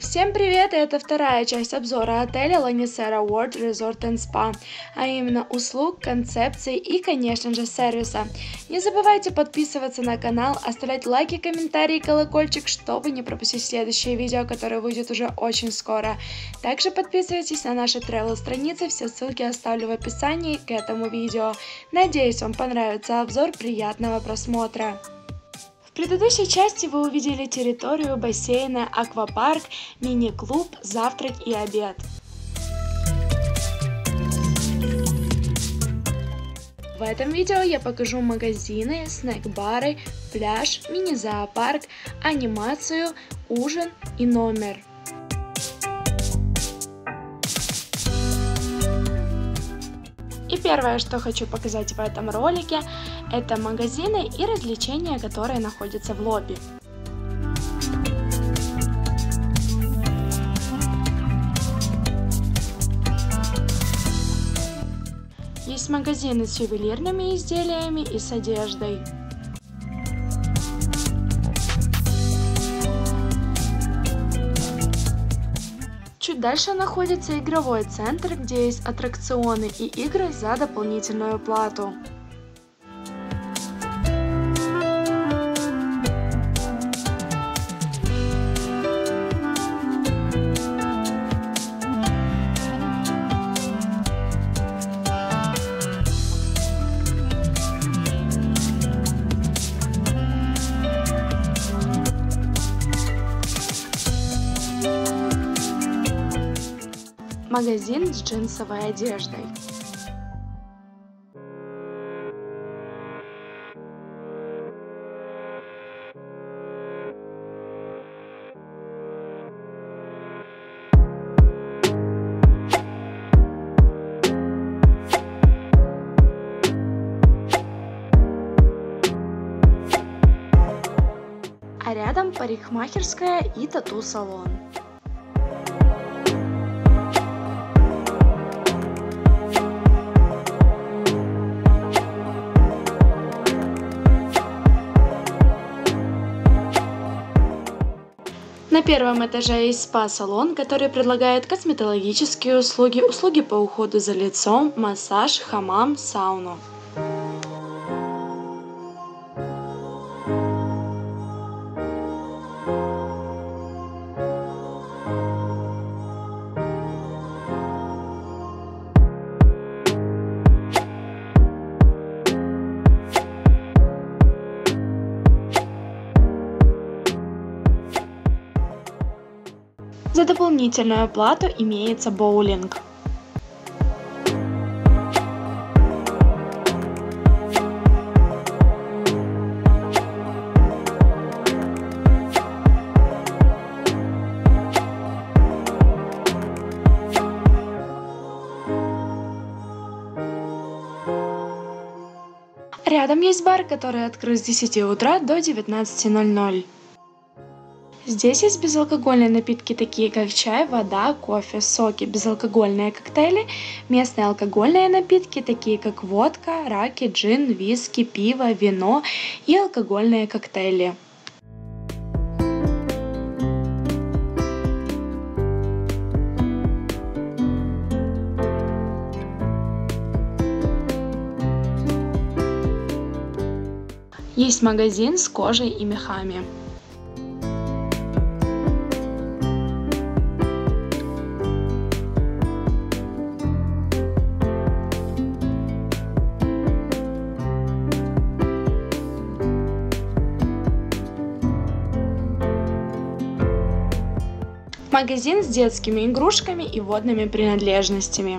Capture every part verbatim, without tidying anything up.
Всем привет! И это вторая часть обзора отеля Lonicera World Resort and Spa, а именно услуг, концепций и, конечно же, сервиса. Не забывайте подписываться на канал, оставлять лайки, комментарии, колокольчик, чтобы не пропустить следующее видео, которое выйдет уже очень скоро. Также подписывайтесь на наши travel страницы, все ссылки оставлю в описании к этому видео. Надеюсь, вам понравится обзор, приятного просмотра! В предыдущей части вы увидели территорию бассейна, аквапарк, мини-клуб, завтрак и обед. В этом видео я покажу магазины, снэк-бары, пляж, мини-зоопарк, анимацию, ужин и номер. И первое, что хочу показать в этом ролике, это магазины и развлечения, которые находятся в лобби. Есть магазины с ювелирными изделиями и с одеждой. Чуть дальше находится игровой центр, где есть аттракционы и игры за дополнительную плату. Магазин с джинсовой одеждой. А рядом парикмахерская и тату-салон. На первом этаже есть спа-салон, который предлагает косметологические услуги, услуги по уходу за лицом, массаж, хамам, сауну. За дополнительную плату имеется боулинг. Рядом есть бар, который открыт с десяти утра до девятнадцати ноль-ноль. Здесь есть безалкогольные напитки, такие как чай, вода, кофе, соки, безалкогольные коктейли, местные алкогольные напитки, такие как водка, раки, джин, виски, пиво, вино и алкогольные коктейли. Есть магазин с кожей и мехами. Магазин с детскими игрушками и водными принадлежностями.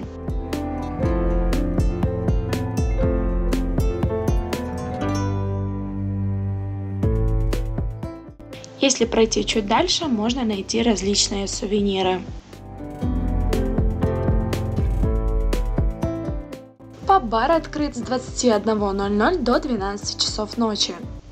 Если пройти чуть дальше, можно найти различные сувениры. Паб-бар открыт с двадцати одного ноль-ноль до двенадцати часов ночи.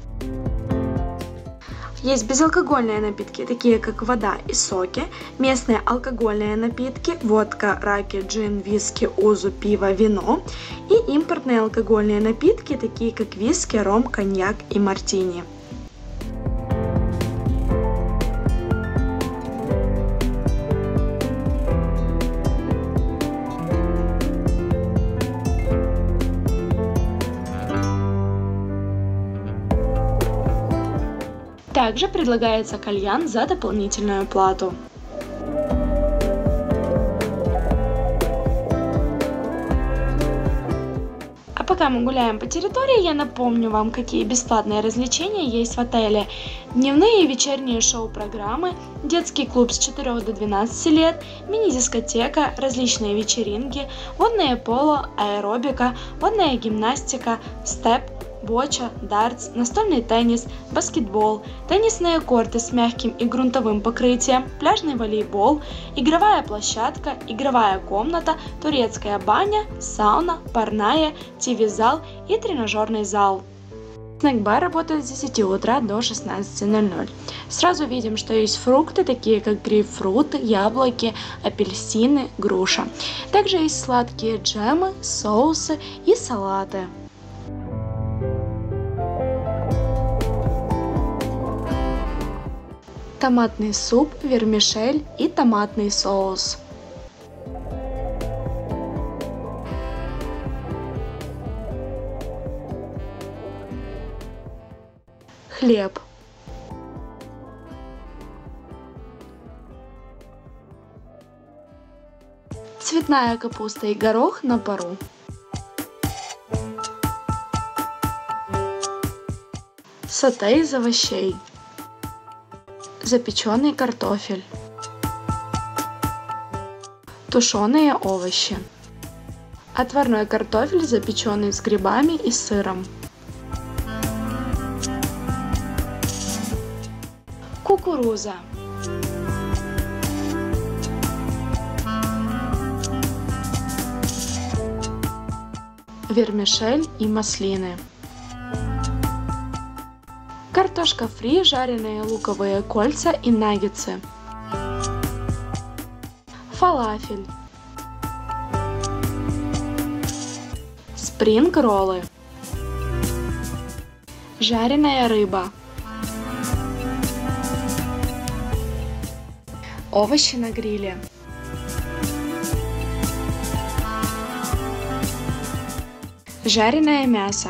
Есть безалкогольные напитки, такие как вода и соки, местные алкогольные напитки, водка, раки, джин, виски, узу, пиво, вино и импортные алкогольные напитки, такие как виски, ром, коньяк и мартини. Также предлагается кальян за дополнительную плату. Пока мы гуляем по территории, я напомню вам, какие бесплатные развлечения есть в отеле. Дневные и вечерние шоу-программы, детский клуб с четырёх до двенадцати лет, мини-дискотека, различные вечеринки, водное поло, аэробика, водная гимнастика, степ, боча, дартс, настольный теннис, баскетбол, теннисные корты с мягким и грунтовым покрытием, пляжный волейбол, игровая площадка, игровая комната, турецкая баня, сауна, парная, ти ви-зал и тренажерный зал. Снэк-бар работает с десяти утра до шестнадцати ноль-ноль. Сразу видим, что есть фрукты, такие как грейпфрут, яблоки, апельсины, груша. Также есть сладкие джемы, соусы и салаты. Томатный суп, вермишель и томатный соус. Хлеб. Цветная капуста и горох на пару. Соте из овощей. Запеченный картофель. Тушеные овощи. Отварной картофель, запеченный с грибами и сыром. Кукуруза. Вермишель и маслины. Картошка фри, жареные луковые кольца и наггетсы. Фалафель. Спринг-роллы. Жареная рыба. Овощи на гриле. Жареное мясо.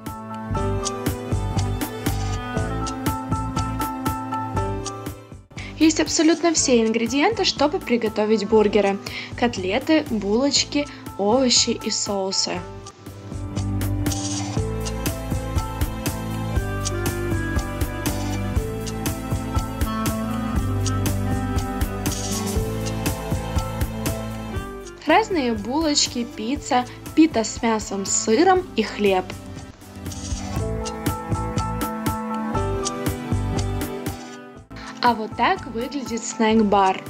Есть абсолютно все ингредиенты, чтобы приготовить бургеры: котлеты, булочки, овощи и соусы. Разные булочки, пицца, пита с мясом, сыром и хлеб. А вот так выглядит снэк-бар.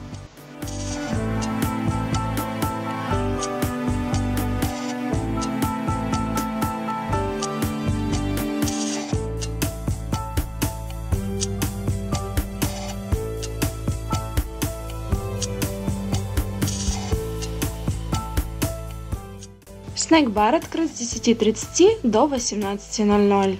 Снэк-бар открыт с десяти тридцати до восемнадцати ноль-ноль.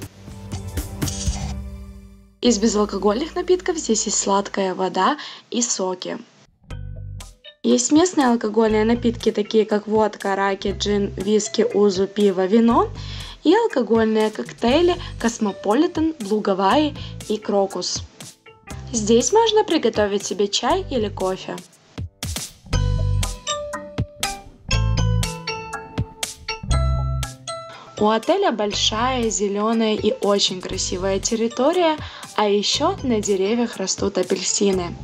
Из безалкогольных напитков здесь есть сладкая вода и соки. Есть местные алкогольные напитки, такие как водка, раки, джин, виски, узу, пиво, вино. И алкогольные коктейли Космополитен, Блу Гавайи и Крокус. Здесь можно приготовить себе чай или кофе. У отеля большая, зеленая и очень красивая территория, а еще на деревьях растут апельсины.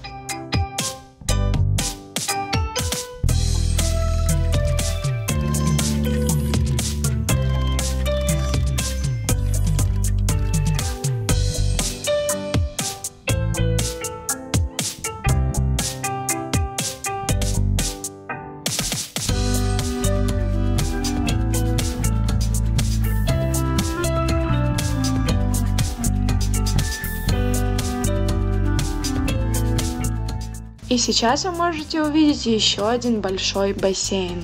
И сейчас вы можете увидеть еще один большой бассейн.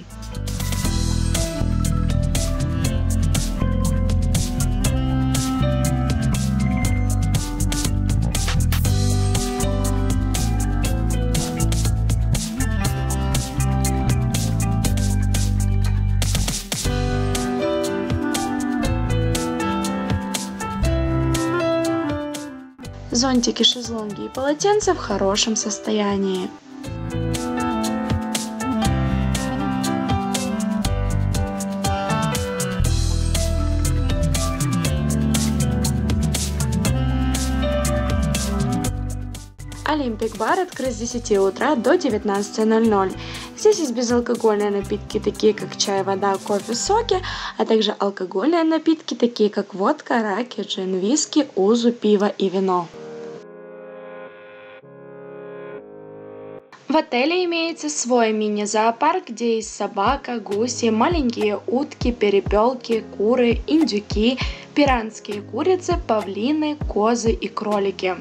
Зонтики, шезлонги и полотенца в хорошем состоянии. Олимпик бар открыт с десяти утра до девятнадцати ноль-ноль. Здесь есть безалкогольные напитки, такие как чай, вода, кофе, соки, а также алкогольные напитки, такие как водка, раки, джин, виски, узу, пиво и вино. В отеле имеется свой мини-зоопарк, где есть собака, гуси, маленькие утки, перепелки, куры, индюки, пиранские курицы, павлины, козы и кролики.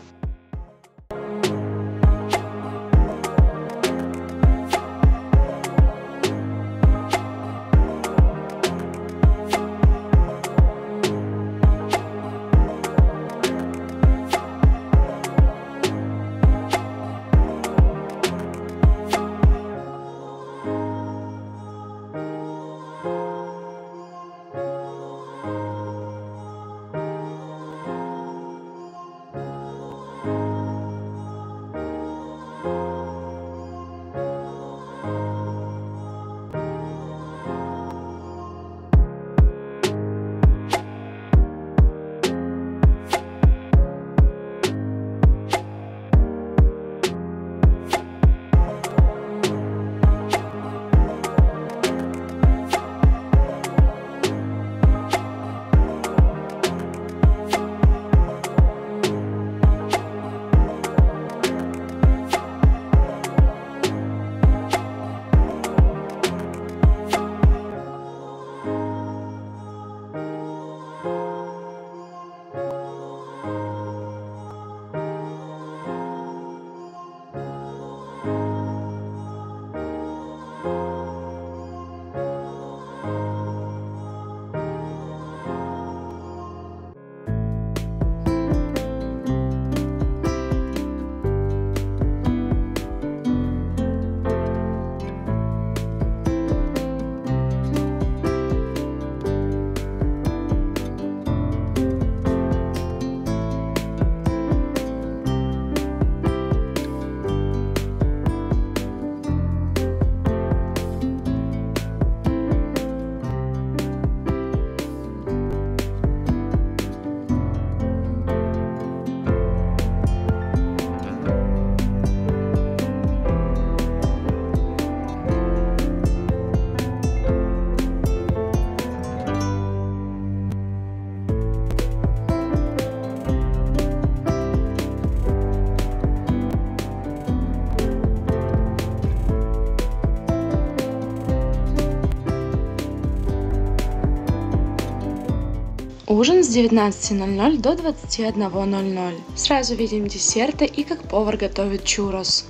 Ужин с девятнадцати ноль-ноль до двадцати одного ноль-ноль. Сразу видим десерты и как повар готовит чуррос.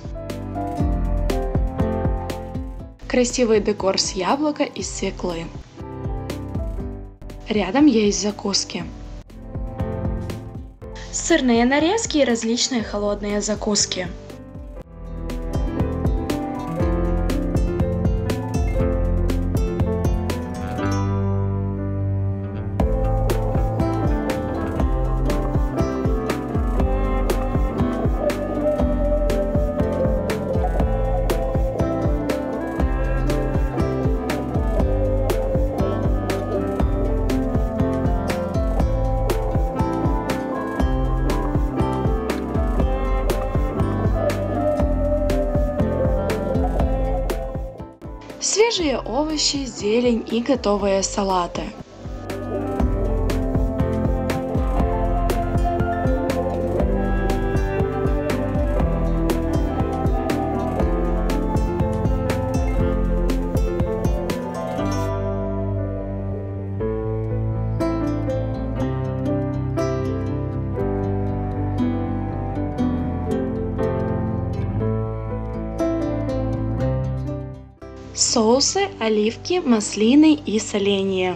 Красивый декор с яблока и свеклы. Рядом есть закуски. Сырные нарезки и различные холодные закуски. Свежие овощи, зелень и готовые салаты. Соусы, оливки, маслины и соленья.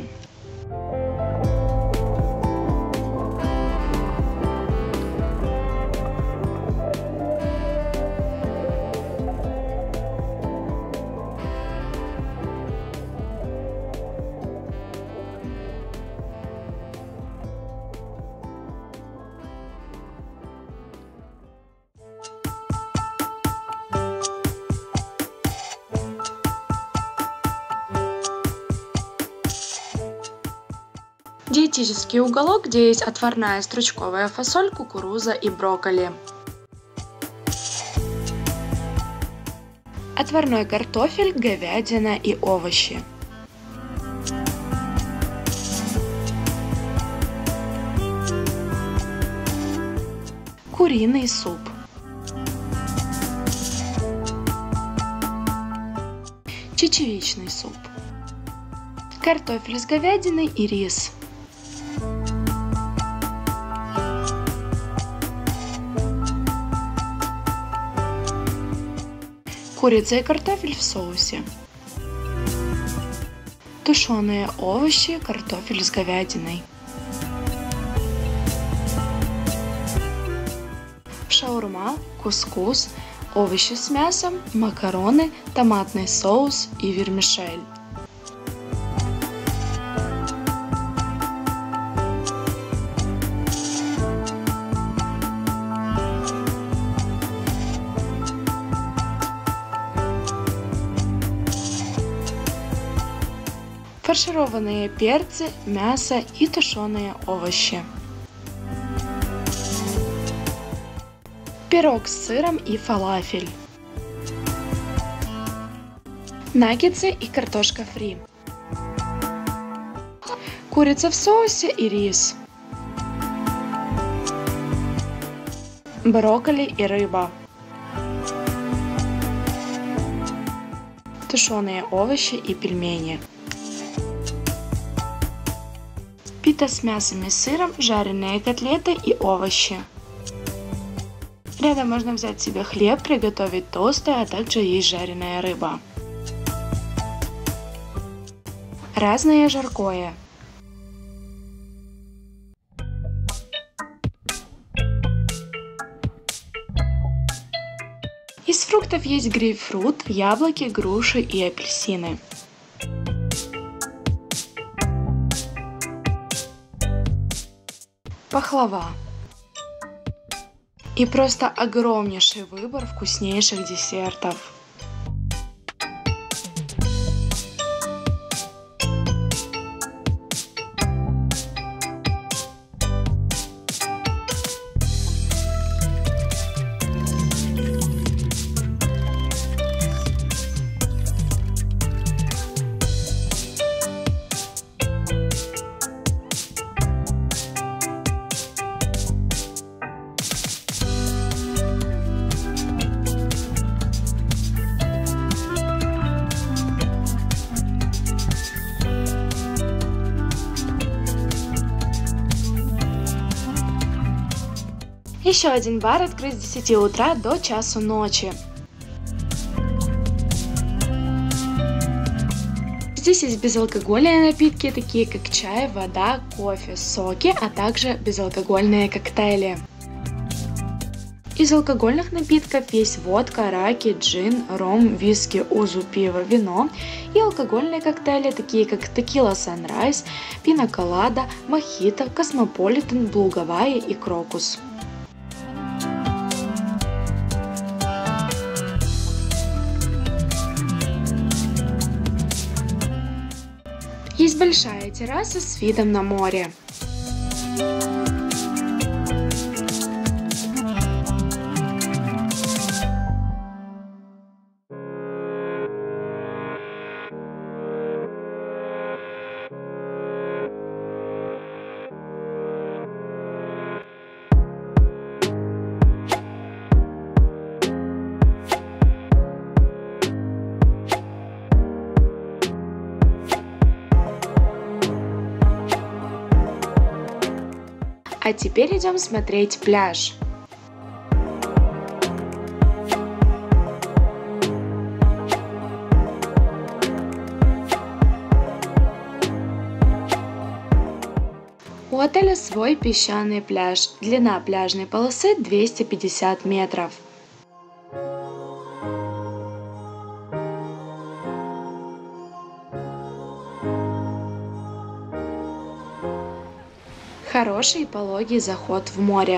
Диетический уголок, где есть отварная стручковая фасоль, кукуруза и брокколи. Отварной картофель, говядина и овощи. Куриный суп. Чечевичный суп. Картофель с говядиной и рис. Курица и картофель в соусе. Тушеные овощи, картофель с говядиной. Шаурма, кускус, овощи с мясом, макароны, томатный соус и вермишель. Фаршированные перцы, мясо и тушеные овощи. Пирог с сыром и фалафель. Наггетсы и картошка фри. Курица в соусе и рис. Брокколи и рыба. Тушеные овощи и пельмени. Пита с мясом и сыром, жареные котлеты и овощи. Рядом можно взять себе хлеб, приготовить тосты, а также есть жареная рыба. Разное жаркое. Из фруктов есть грейпфрут, яблоки, груши и апельсины. Пахлава. И просто огромнейший выбор вкуснейших десертов. Еще один бар открыт с десяти утра до часу ночи. Здесь есть безалкогольные напитки, такие как чай, вода, кофе, соки, а также безалкогольные коктейли. Из алкогольных напитков есть водка, раки, джин, ром, виски, узу, пиво, вино и алкогольные коктейли, такие как текила Санрайз, пина колада, мохито, космополитен, блу Гавайи и крокус. Есть большая терраса с видом на море. А теперь идем смотреть пляж. У отеля свой песчаный пляж. Длина пляжной полосы двести пятьдесят метров. Хороший пологий заход в море.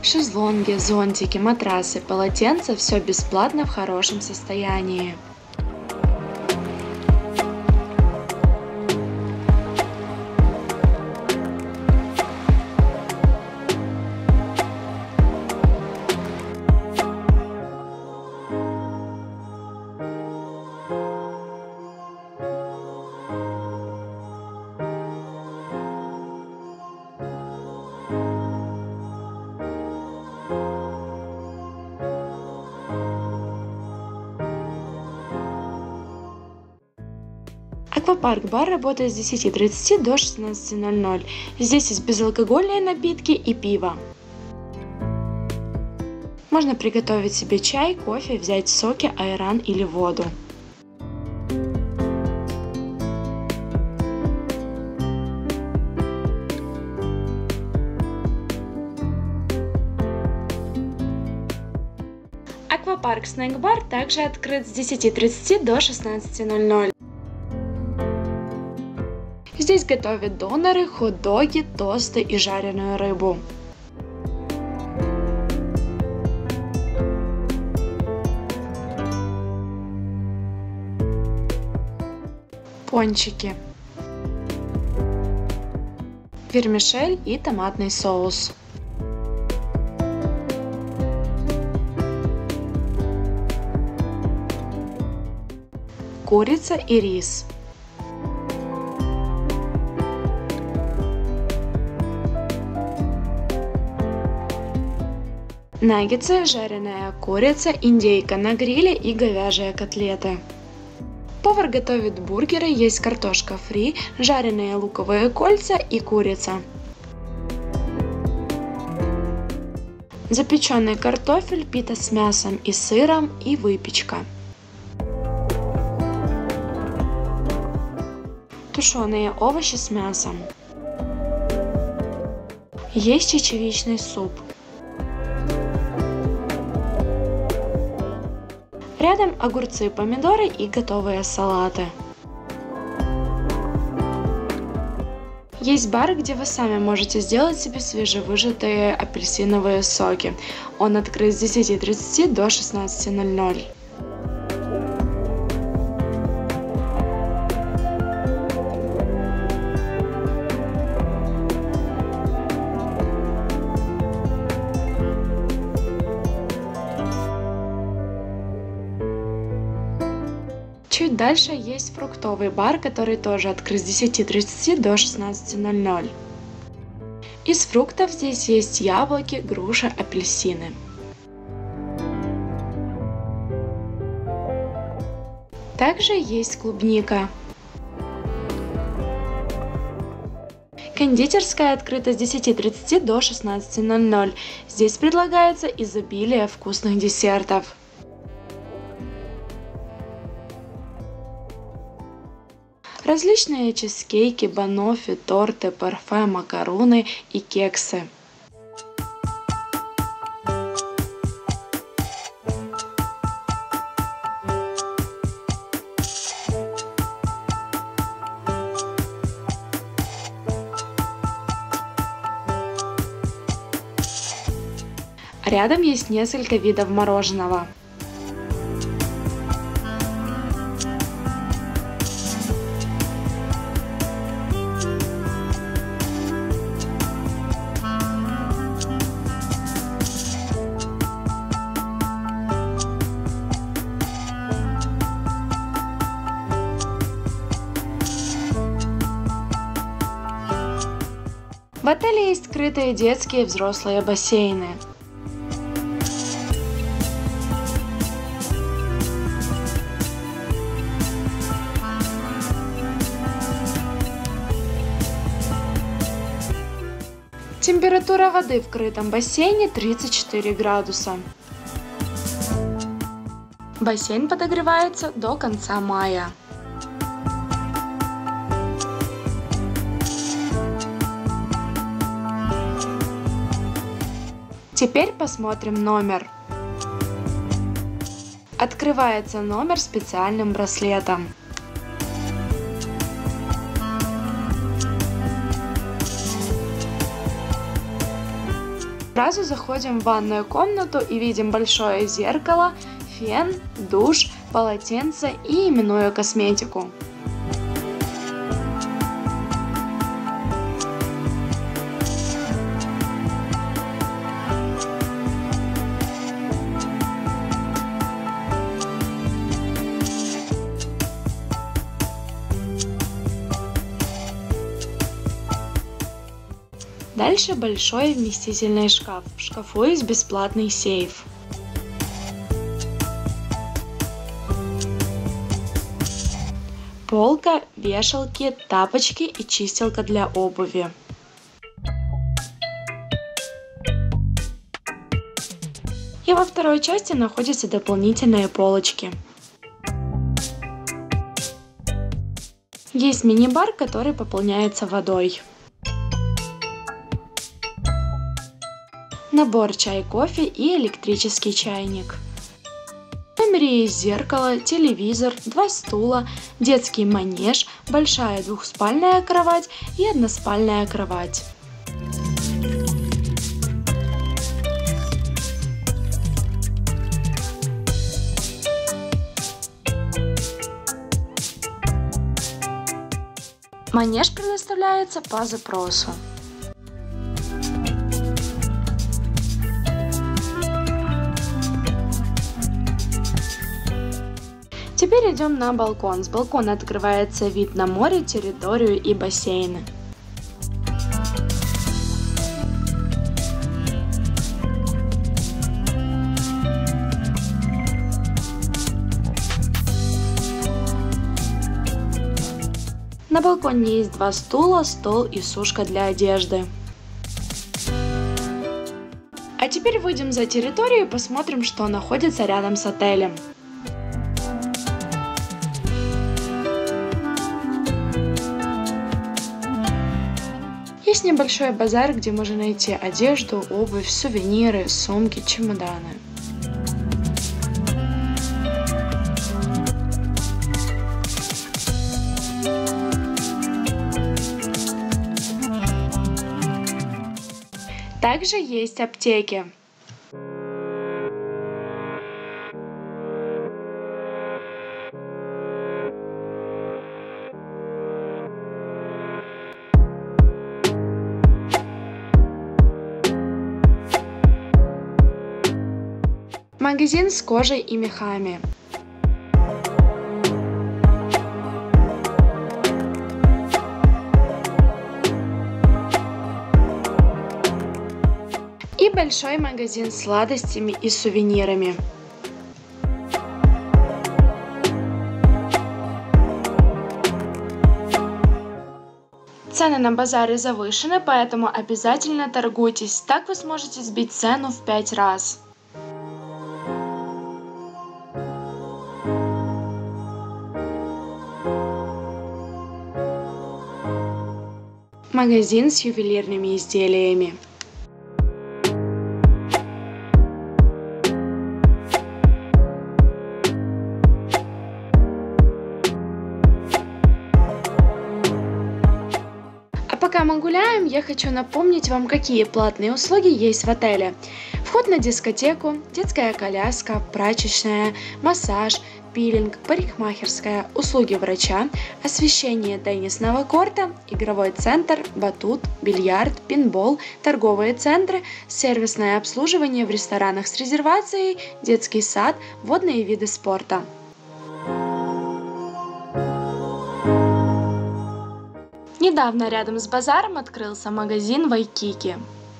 Шезлонги, зонтики, матрасы, полотенца – все бесплатно в хорошем состоянии. Аквапарк-бар работает с десяти тридцати до шестнадцати ноль ноль. Здесь есть безалкогольные напитки и пиво. Можно приготовить себе чай, кофе, взять соки, айран или воду. Аквапарк Снэк-бар также открыт с десяти тридцати до шестнадцати ноль ноль. Здесь готовят доноры, хот-доги, тосты и жареную рыбу. Пончики, вермишель и томатный соус. Курица и рис. Наггетсы, жареная курица, индейка на гриле и говяжьи котлеты. Повар готовит бургеры, есть картошка фри, жареные луковые кольца и курица. Запеченный картофель, пита с мясом и сыром и выпечка. Тушеные овощи с мясом. Есть чечевичный суп. Рядом огурцы, помидоры и готовые салаты. Есть бар, где вы сами можете сделать себе свежевыжатые апельсиновые соки. Он открыт с десяти тридцати до шестнадцати ноль ноль. Чуть дальше есть фруктовый бар, который тоже открыт с десяти тридцати до шестнадцати ноль ноль. Из фруктов здесь есть яблоки, груши, апельсины. Также есть клубника. Кондитерская открыта с десяти тридцати до шестнадцати ноль ноль. Здесь предлагается изобилие вкусных десертов. Различные чизкейки, баноффи, торты, парфе, макароны и кексы. Рядом есть несколько видов мороженого. В отеле есть скрытые детские и взрослые бассейны. Температура воды в крытом бассейне тридцать четыре градуса. Бассейн подогревается до конца мая. Теперь посмотрим номер. Открывается номер специальным браслетом. Сразу заходим в ванную комнату и видим большое зеркало, фен, душ, полотенце и именную косметику. Дальше большой вместительный шкаф. В шкафу есть бесплатный сейф. Полка, вешалки, тапочки и чистилка для обуви. И во второй части находятся дополнительные полочки. Есть мини-бар, который пополняется водой. Набор чай-кофе и электрический чайник. В номере есть зеркало, телевизор, два стула, детский манеж, большая двухспальная кровать и односпальная кровать. Манеж предоставляется по запросу. Теперь идем на балкон. С балкона открывается вид на море, территорию и бассейны. На балконе есть два стула, стол и сушка для одежды. А теперь выйдем за территорию и посмотрим, что находится рядом с отелем. Есть небольшой базар, где можно найти одежду, обувь, сувениры, сумки, чемоданы. Также есть аптеки. Магазин с кожей и мехами. И большой магазин с сладостями и сувенирами. Цены на базаре завышены, поэтому обязательно торгуйтесь, так вы сможете сбить цену в пять раз. Магазин с ювелирными изделиями. А пока мы гуляем, я хочу напомнить вам, какие платные услуги есть в отеле. Вход на дискотеку, детская коляска, прачечная, массаж, пилинг, парикмахерская, услуги врача, освещение теннисного корта, игровой центр, батут, бильярд, пейнтбол, торговые центры, сервисное обслуживание в ресторанах с резервацией, детский сад, водные виды спорта. Недавно рядом с базаром открылся магазин Вайкики.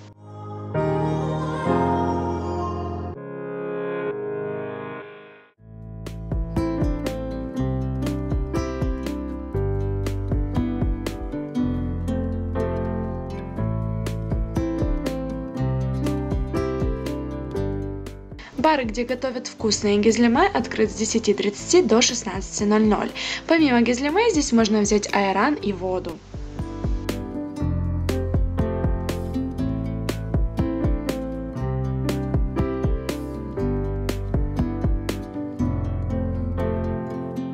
Бар, где готовят вкусные гизляме, открыт с десяти тридцати до шестнадцати ноль ноль. Помимо гизляме здесь можно взять айран и воду.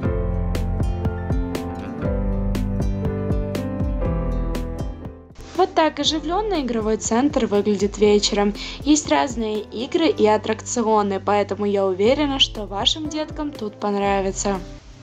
Вот так оживленно игровой центр выглядит вечером. Есть разные игры и аттракционы, поэтому я уверена, что вашим деткам тут понравится.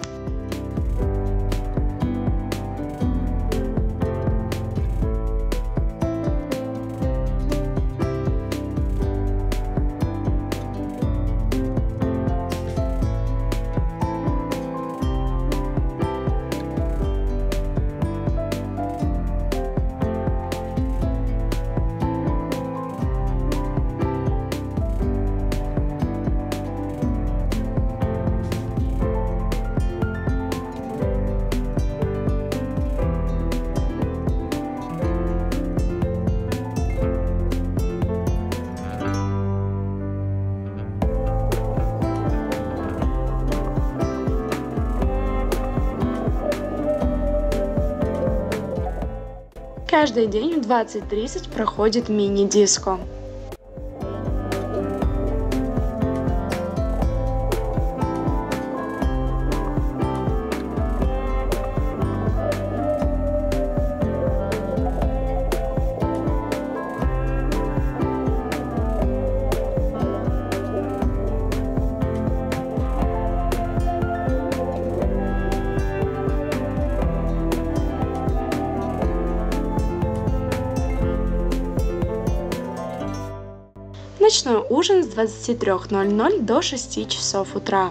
Каждый день в двадцать тридцать проходит мини-диско. Ночной ужин с двадцати трёх ноль-ноль до шести часов утра.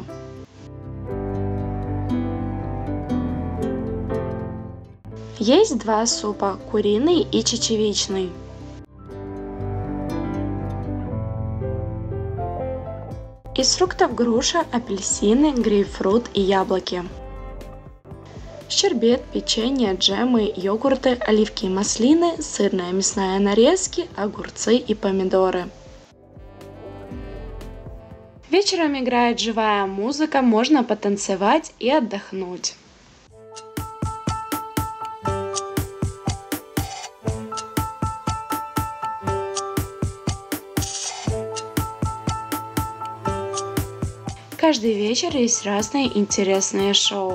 Есть два супа – куриный и чечевичный. Из фруктов груша, апельсины, грейпфрут и яблоки. Щербет, печенье, джемы, йогурты, оливки и маслины, сырная и мясная нарезки, огурцы и помидоры. Вечером играет живая музыка, можно потанцевать и отдохнуть. Каждый вечер есть разные интересные шоу.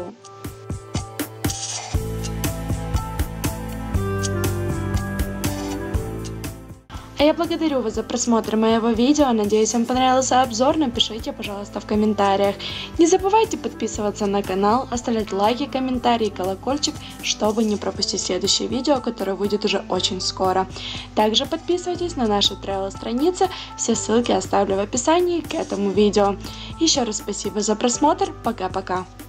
А я благодарю вас за просмотр моего видео, надеюсь, вам понравился обзор, напишите, пожалуйста, в комментариях. Не забывайте подписываться на канал, оставлять лайки, комментарии, колокольчик, чтобы не пропустить следующее видео, которое выйдет уже очень скоро. Также подписывайтесь на наши travel страницы, все ссылки оставлю в описании к этому видео. Еще раз спасибо за просмотр, пока-пока.